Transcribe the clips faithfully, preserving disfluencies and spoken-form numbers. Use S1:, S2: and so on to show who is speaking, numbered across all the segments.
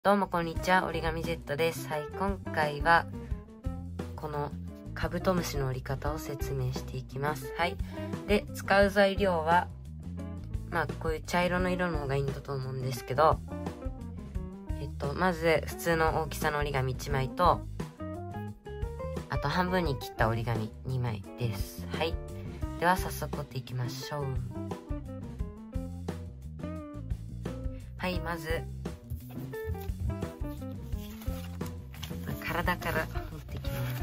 S1: どうもこんにちは、折り紙 Z です。はい、今回はこのカブトムシの折り方を説明していきます。はい。で、使う材料はまあこういう茶色の色の方がいいんだと思うんですけど、えっとまず普通の大きさの折り紙いちまいと、あと半分に切った折り紙にまいです。はい。では早速折っていきましょう。はい、まず体から折っていきます。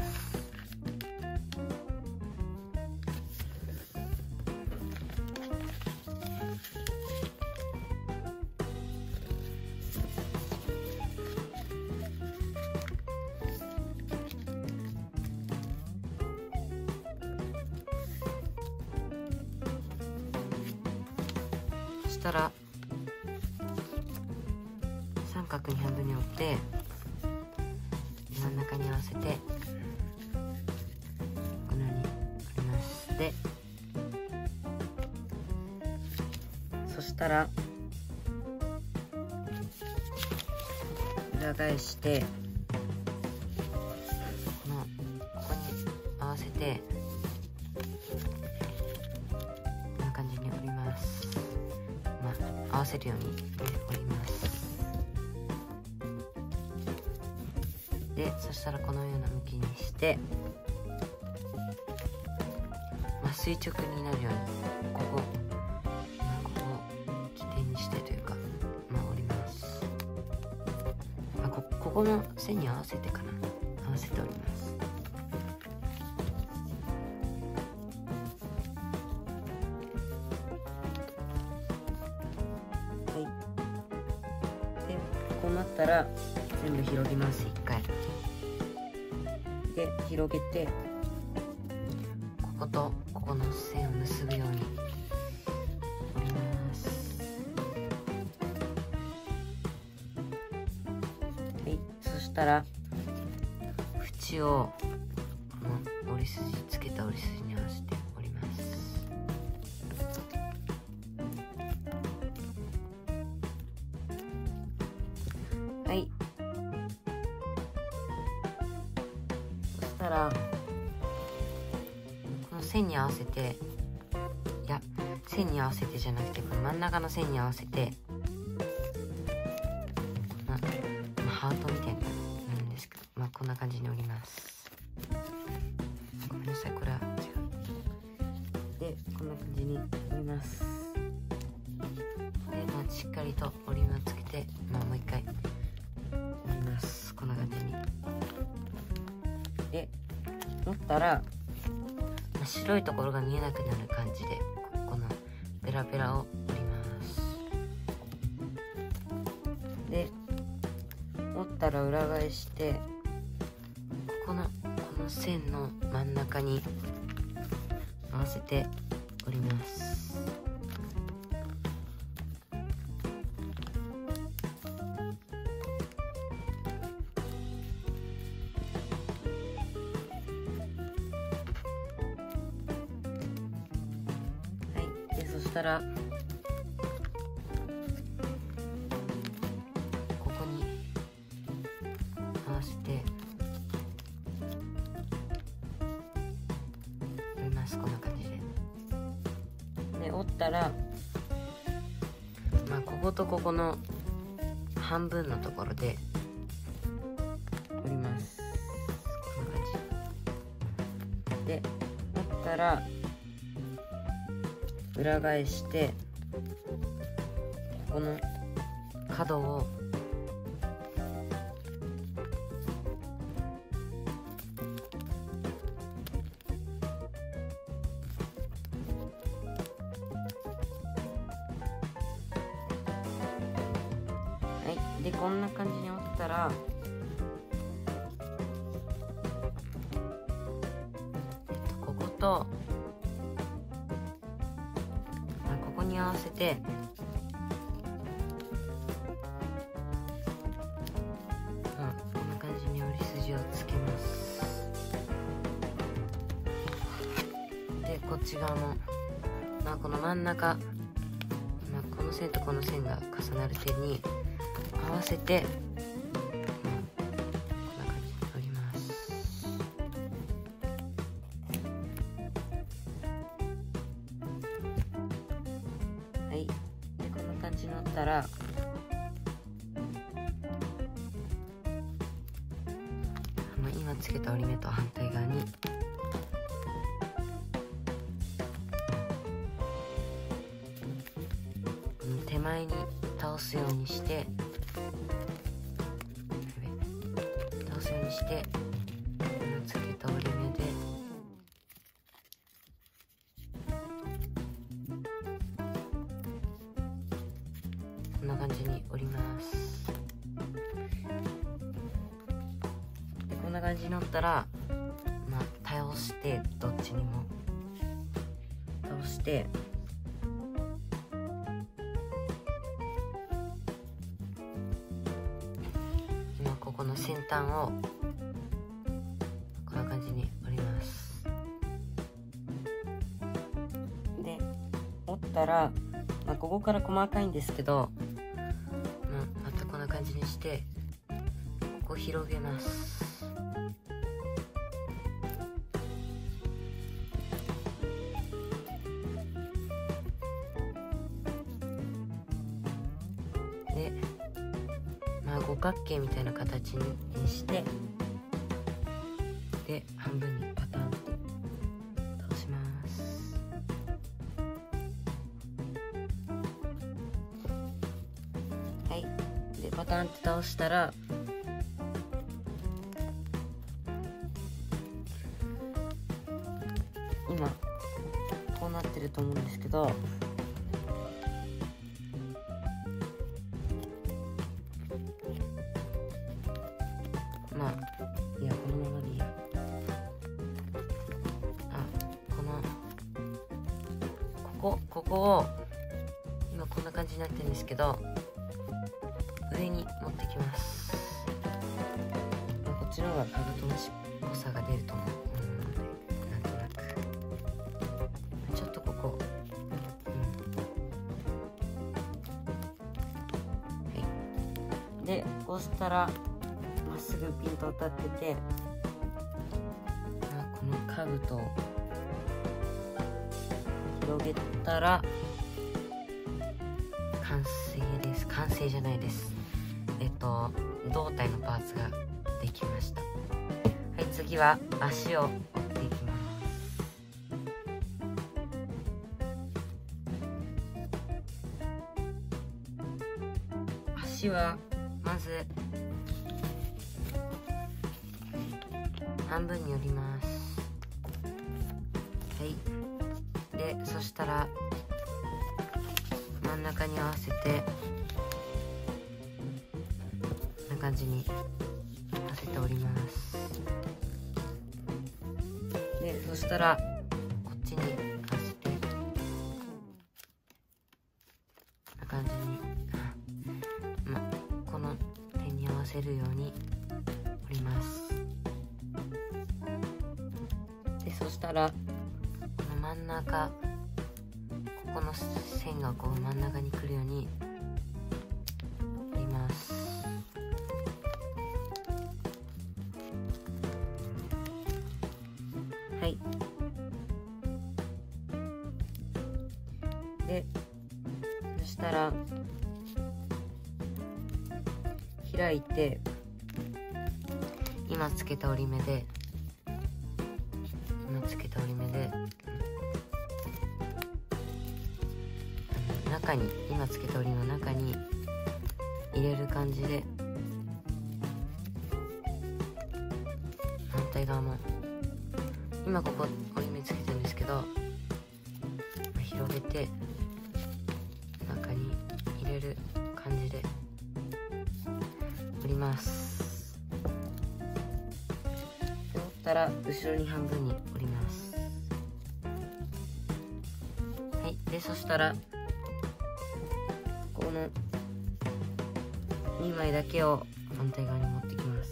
S1: そしたら三角に半分に折って真ん中に合わせてこのように折ります。で、そしたら裏返してこのここに合わせてこんな感じに折ります。まあ、合わせるように、ね、折ります。で、そしたらこのような向きにして、まあ、垂直になるようにここ、まあ、ここを起点にしてというか、まあ、折ります。まあ、こ, ここの線に合わせてかな合わせて折ります。はい。で、こうなったら全部広げます。一回で広げて、こことここの線を結ぶように折ります。はい。そしたら縁をこの折り筋つけた折り筋に合わせて折ります。はい。そしたらこの線に合わせて、いや線に合わせてじゃなくてこの真ん中の線に合わせて、まあ、まあ、ハートみたいになるんですけど、まあこんな感じに折ります。ごめんなさい、これは違う。で、こんな感じに折ります。で、まあ、しっかりと折り目をつけて、まあ、もう一回折ります。こんな感じに。で、折ったら、まあ、白いところが見えなくなる感じでここのペラペラを折ります。で、折ったら裏返して、ここのこの線の真ん中に合わせて折ります。そしたらここに合わせて折ります。こんな感じで。で、折ったら、まあ、こことここの半分のところで折ります。こんな感じで、折ったら裏返して、ここの角をはい。で、こんな感じに折ったら、えっとこことここに合わせて、まあ、こんな感じに折り筋をつけます。で、こっち側も、まあ、この真ん中、まあ、この線とこの線が重なる点に合わせてしたら今つけた折り目と反対側に手前に倒すようにして倒すようにして今つけた折り目でこんな感じに折ります。こんな感じになったら、まあ、倒してどっちにも倒して今ここの先端をこんな感じに折ります。で折ったら、まあ、ここから細かいんですけど、まあ、またこんな感じにしてここ広げます。で、まあ、五角形みたいな形にしてで半分にパタンって倒します。はい、でパタンって倒したら今こうなってると思うんですけど、まあいやこのままでいいや。あ、このここここを今こんな感じになってるんですけど、上に持ってきます。まあ、こっちの方がカブトムシっぽさが出ると思う。なんとなくちょっとここ、うん、はい。でこうしたらまっすぐピンと当たってて、まあ、このカブトを広げたら完成です。完成じゃないです。えっと胴体のパーツができました。はい、次は足を折っていきます。足はまず半分に折ります。はい。で、そしたら真ん中に合わせてこんな感じに合わせて折ります。で、そしたらこっちに合わせてこんな感じに、ま、この点に合わせるように折ります。で、そしたらこの真ん中、ここの線がこう真ん中に来るように折ります。はい。で、そしたら開いて今つけた折り目で今つけた折り目で中に今つけた折りの中に入れる感じで反対側も今ここ折り目つけてるんですけど広げて中に入れる感じで折ります。で折ったら後ろに半分に折ります。はい。でそしたらこのにまいだけを反対側に持ってきます。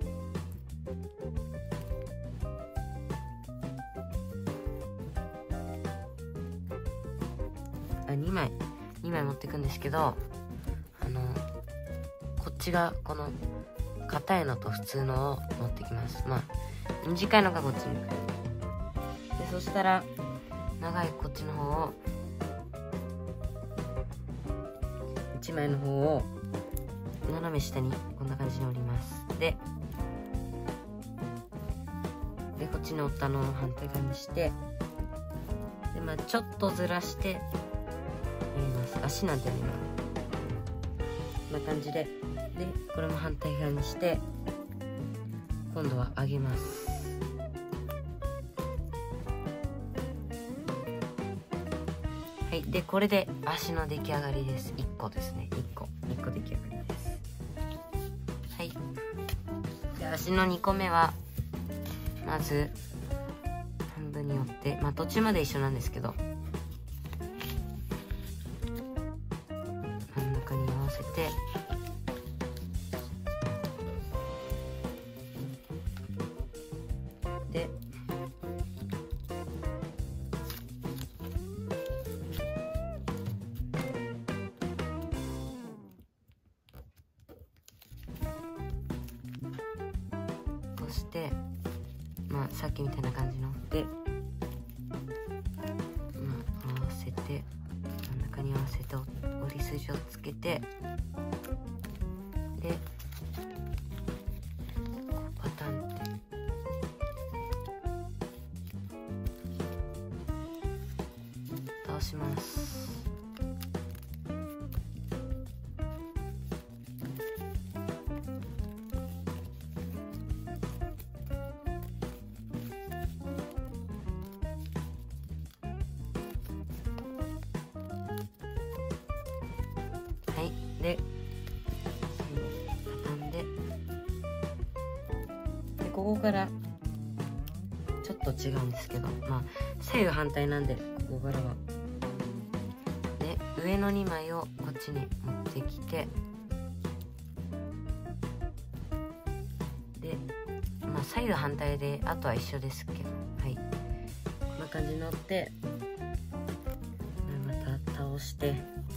S1: あ、にまいにまい持っていくんですけど、あのこっちがこの硬いのと普通のを持ってきます。まあ短いのがこっちに来る。でそしたら長いこっちの方をちまいの方を斜め下にこんな感じに折ります。ででこっちに折ったのを反対側にして、で、まあ、ちょっとずらしてやります。足なんてね、こんな感じで、でこれも反対側にして今度は上げます。はい、でこれで足の出来上がりです。いっこですね。いっこいっこ出来上がりです。はい、で足のにこめはまず半分に折って、まあ途中まで一緒なんですけど真ん中に合わせて、でこうして、まあさっきみたいな感じので、まあ、合わせて真ん中に合わせて折り筋をつけて、でこうパタンって倒します。はい、で畳んで、でここからちょっと違うんですけど、まあ左右反対なんでここからはで上のにまいをこっちに持ってきて、でまあ左右反対であとは一緒ですけど、はい、こんな感じになって、また倒して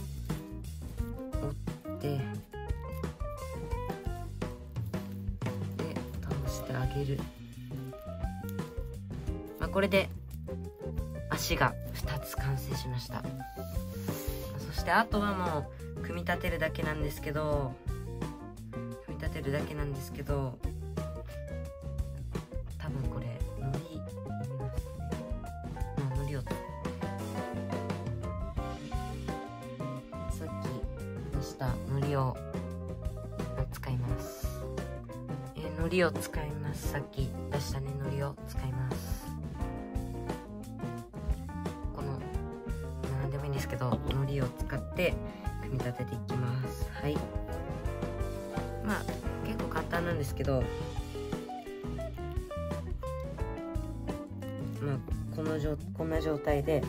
S1: 折って、で倒してあげる。まあこれで足がふたつ完成しました。そしてあとはもう組み立てるだけなんですけど組み立てるだけなんですけど多分これのりいりますね。まあのりをさっき出したのりを使います。えー、のりを使います。さっき出したねのりを使います。ですけどのりを使って組み立てていきます。はい、まあ結構簡単なんですけど、まあこの状こんな状態で、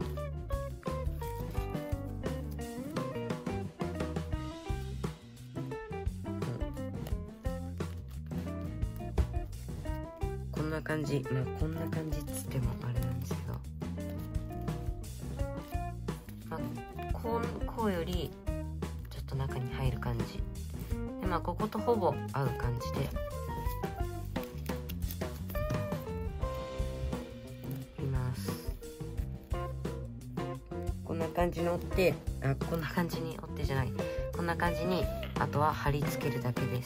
S1: うん、こんな感じ、まあこんな感じっつってもあれなんですけど、こう、こうよりちょっと中に入る感じで、まあこことほぼ合う感じでいます。こんな感じに折って、あ、こんな感じに折ってじゃないこんな感じに、あとは貼り付けるだけです。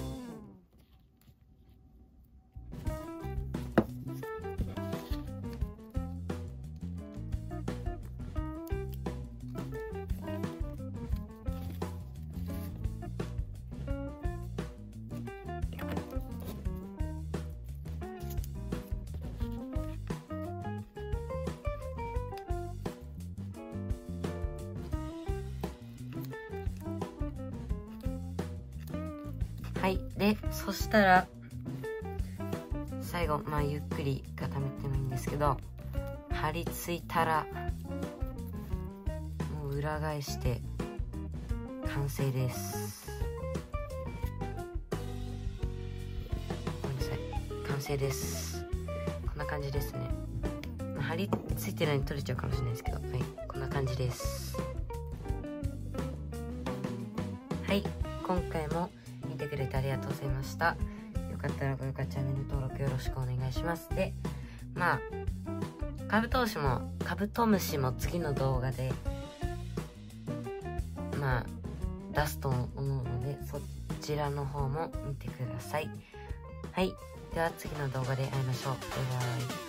S1: はい、でそしたら最後、まあゆっくり固めてもいいんですけど、貼り付いたらもう裏返して完成です。ごめんなさい、完成です。こんな感じですね。まあ、貼り付いてるのに取れちゃうかもしれないですけど、はい、こんな感じです。はい、今回も見てくれてありがとうございました。よかったら高評価、チャンネル登録よろしくお願いします。で、まあカブトムシもカブトムシも次の動画で、ままあ出すと思うので、そちらの方も見てください。はい、では次の動画で会いましょう。バイバイ。